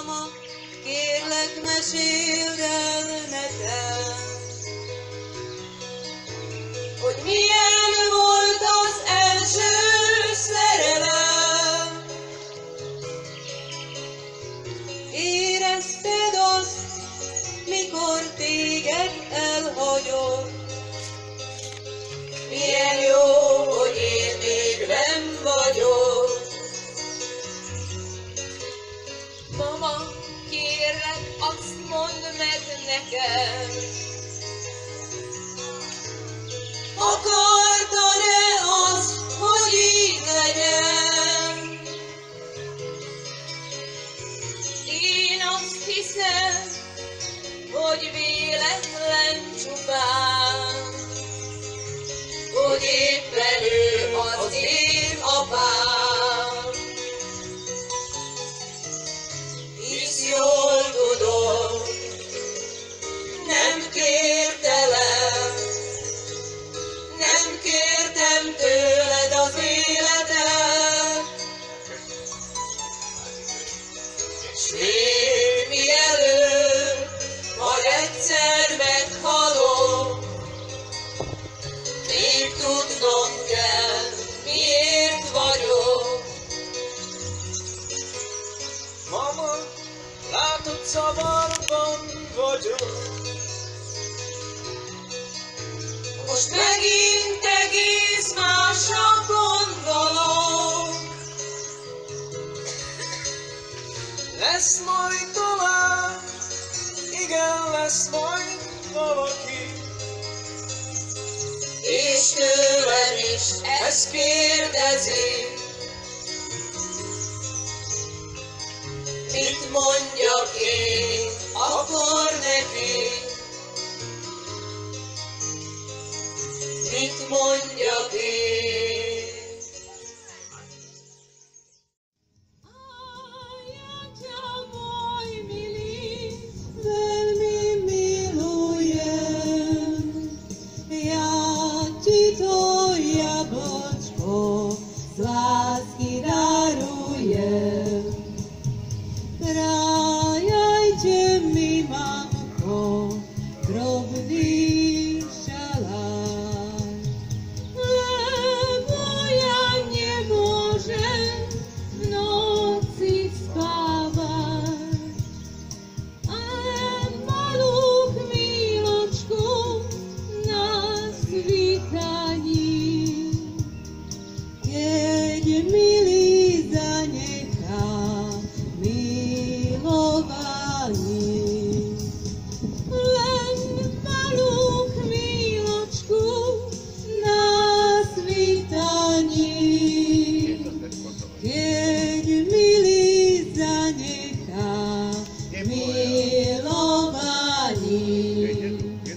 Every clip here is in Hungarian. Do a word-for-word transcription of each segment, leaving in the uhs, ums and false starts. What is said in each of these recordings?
Mama, kérlek, meséld el nekem, hogy milyen volt az első szerelem. Érezted azt, mikor téged elhagyott? Milyen jó, hogy én még nem vagyok. Mama, kérlek, azt mondd meg nekem, akartad-e azt, hogy így legyen? Én azt hiszem, hogy véletlen csupán, hogy éppen ő az én apám. Hisz jól tudom, nem kértelem, nem kértem tőled az életet, s még mielőtt majd egyszer meghalok, még tudnom kell, miért vagyok. Mama, látod, zavarban vagyok. Most megint egész másra gondolok. Lesz majd talán, igen, lesz majd valaki, És tőlem is ezt kérdezi, mit mondjak én akkor neki? Mit mondjak én? Láski darujem, trajajcie mi, mamko, drobny szalaj. Lebo ja nie mogę w nocy spawać, ale maluch miloczku na switani. Keď milý zanechá milovaní, len malú chvíľočku na svítaní. Keď milý zanechá milovaní,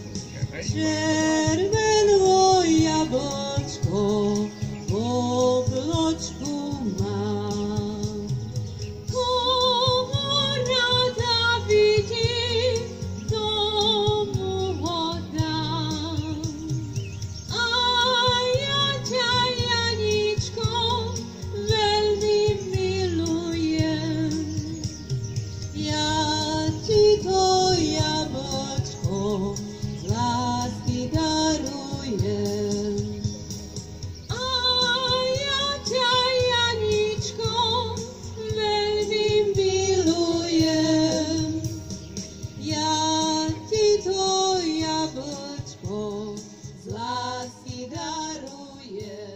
červenú jablčko v obločku mám. Koho rada vidí, tomu ho dám. A ja ťa, Janičko, veľmi milujem. Ja ti to jablčko z lásky darujem. Z lásky darujem.